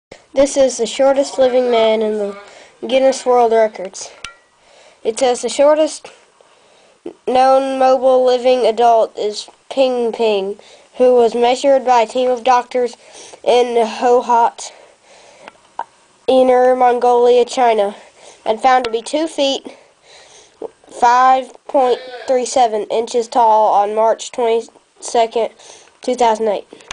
This is the shortest living man in the Guinness World Records. It says the shortest known mobile living adult is Ping Ping, who was measured by a team of doctors in Hohhot, Inner Mongolia, China, and found to be 2 feet 5.37 inches tall on March 22nd, 2008.